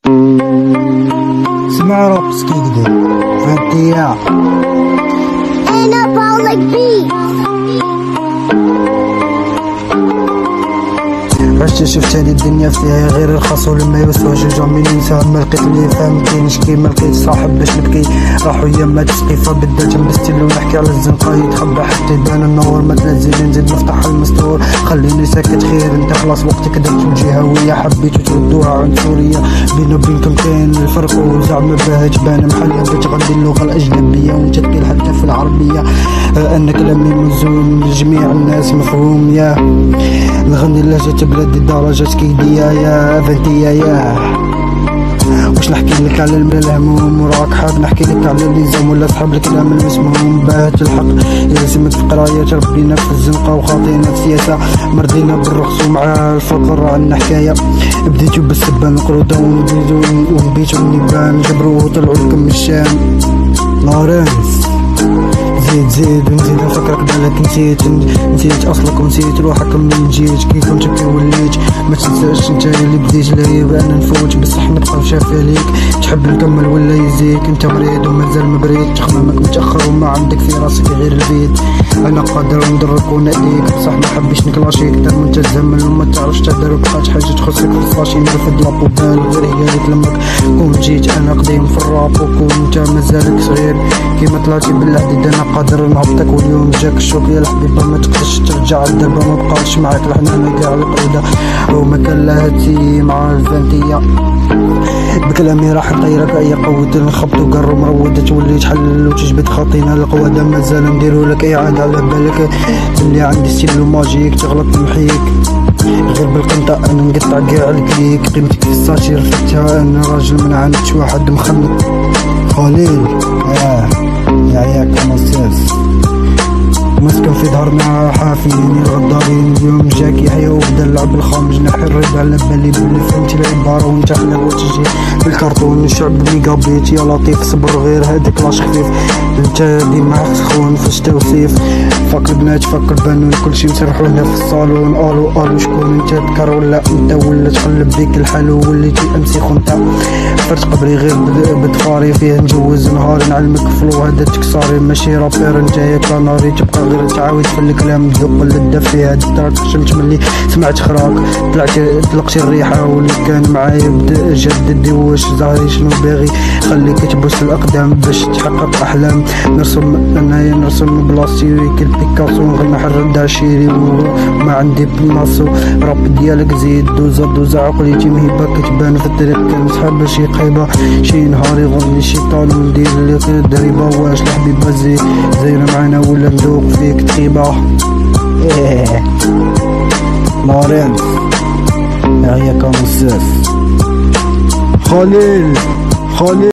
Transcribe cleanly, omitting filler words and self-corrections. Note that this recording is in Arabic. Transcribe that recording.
اسمع رابس كيدير فانتيا انا بالك بي عشت شفت هادي الدنيا فيها غير الخاص ولما يوسع جوج من انسان ما لقيت لي فهم كاينش كيما لقيت صاحب باش نبكي راحو يما تسقي فبدلت نستيل ونحكي على الزنقه يتخبى حتى يبان النور ما تنزل نزيد نفتح المستور خليني ساكت خير انت خلاص وقتك درت الجهويه حبيتو تردوها عنصريه بيني وبينكم كاين الفرق وزعما باه تبان محليه بتغني اللغه الاجنبيه وانت تقيل حتى في العربيه ان كلامي موزون لجميع الناس مفهوم يا نغني لهجة بلادي درجات كيديا يا فانتيا يا واش نحكي لك على الهموم وراك حاب نحكي لك على اللزام ولا صحاب الكلام المسموم باهت الحق يلزمك في قراية ربينا في الزنقة وخاطينا في سياسة مرضينا بالرخص ومع الفقر عنا حكاية بديتو بالسبان القرودة ونبيتو النبان جبرو وطلعو لكم من الشام لورنس زيد ونزيد نفكرك بالك نسيت اصلك ونسيت روحك من جيت كي كنت كي وليت ما تنساش انت اللي بديت ليا بانا نفوت بصح نبقى شافي ليك تحب نكمل ولا يزيك انت مريض ومازال مبريد تخمامك متاخر وما عندك في راسك غير البيت انا قادر ندرك ونأذيك بصح ما حبيش نكلاشيك اكثر من تزمل وما تعرفش تهدر بقات حاجه تخصك في الفاشي نرفد لابوبال غير هي لك لمك كون جيت انا قديم في الراب وكون انت مازالك صغير كيما طلعتي بالحديد انا قادر نهبطك واليوم جاك الشوك يا الحبيبه ما تقدرش ترجع الدربه ما بقاش معاك الحنانه كاع القعده وما كان لهاتي مع الفانتيه بكلامي راح نطيرك اي قوة نخبطو قرو مرودة تولي تحلل وتجبد خاطينا القوادة مازال نديرو لك اعادة على بالك اللي عندي ستيلو ماجيك تغلط نمحيك غير بالقنطة انا نقطع كاع الكليك قيمتك في الساشي رفدتها انا راجل من عندك واحد مخنق خليل ياك كمصاص مسكن في ظهرنا حافيين الغدارين اليوم جاك يحيى وبدا اللعب الخام جناح الريب على بالي بلي فهمتي العبارة وانت حلاوة وتجي بالكرتون الشعب ميجا بيت يا لطيف صبر غير هاديك لاش خفيف انت ديما سخون في الشتا وصيف فك البنات فك البنون كلشي مسرحو هنا في الصالون الو شكون انت تكر ولا انت ولا تقلب بيك الحال وليتي امسي خنتا فرت قبري غير بدفاري فيه نجوز نهار نعلمك فلو هذا تكساري ماشي رابير نتايا كناري تبقى غير تعاود في الكلام تذوق اللذة فيها دارت خشمت ملي سمعت خراك طلقتي الريحة واللي كان معايا بدا جددي واش زهري شنو باغي خليك تبوس الاقدام باش تحقق احلام نرسم انايا نرسم بلاصتي كل بيكاسو نغنى حرد عشيري وما عندي بلاصو راب ديالك زيد دوزة عقليتي مهيبة كتبان في الطريق كنسحب شي قيبة شي نهار يغني شيطان وندير اللي دريبة واش الحبيبة زينة معانا ولا ندوق فيك تخيبة لورنس يا كمصاص خليل